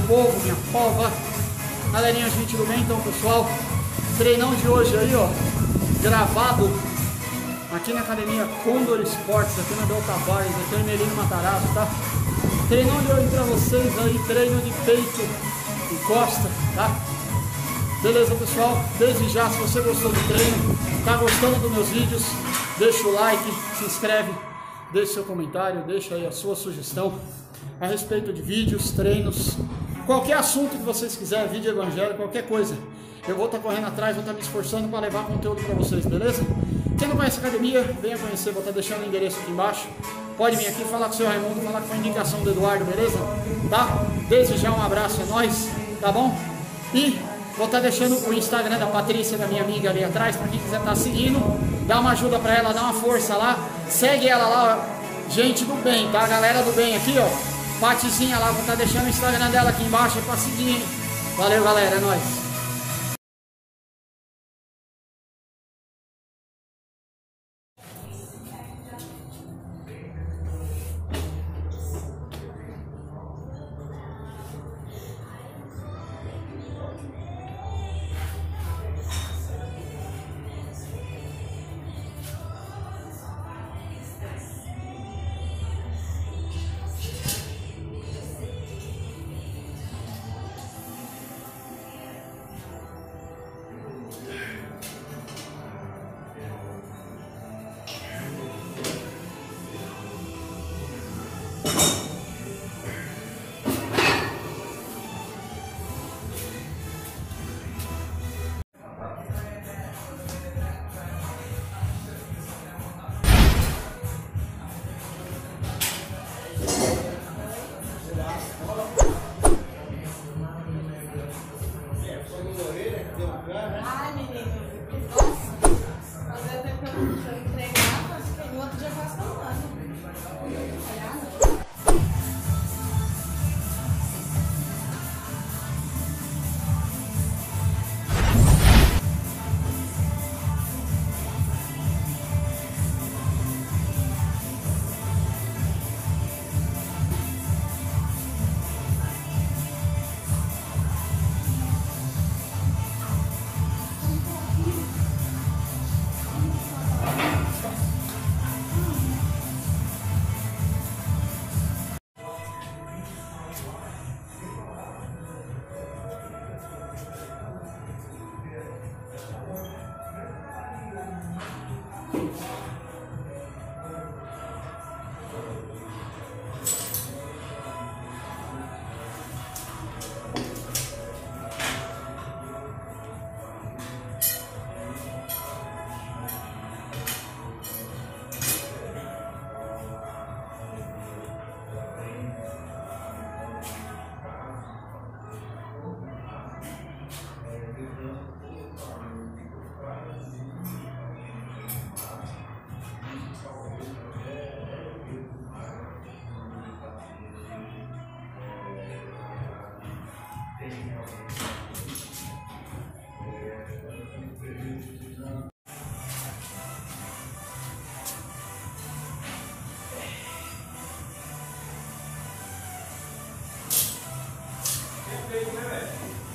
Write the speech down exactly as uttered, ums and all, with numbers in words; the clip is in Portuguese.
povo, minha pova. Galerinha, gente do bem, então pessoal, treinão de hoje aí, ó, gravado aqui na academia Condor Sports, aqui na Del Tavares, aqui em Ermelino Matarazzo, tá? Treinão de hoje pra vocês aí, treino de peito e costa, tá? Beleza, pessoal? Desde já, se você gostou do treino, tá gostando dos meus vídeos, deixa o like, se inscreve, deixa seu comentário, deixa aí a sua sugestão a respeito de vídeos, treinos, qualquer assunto que vocês quiserem, vídeo evangélico, qualquer coisa. Eu vou estar correndo atrás, vou estar me esforçando para levar conteúdo para vocês, beleza? Quem não conhece a academia, venha conhecer, vou estar deixando o endereço aqui embaixo. Pode vir aqui falar com o seu Raimundo, falar que foi indicação do Eduardo, beleza? Tá? Desde já um abraço, é nóis, tá bom? E vou estar deixando o Instagram da Patrícia, da minha amiga ali atrás, para quem quiser estar seguindo, dá uma ajuda para ela, dá uma força lá, segue ela lá, ó. Gente do bem, tá? Galera do bem aqui, ó, Patizinha lá, vou estar deixando o Instagram dela aqui embaixo para seguir, hein? Valeu, galera, é nóis. Ai, menino, nossa, fazia tempo que eu não treinava, acho que no outro dia quase falando. Perfeito, né, velho?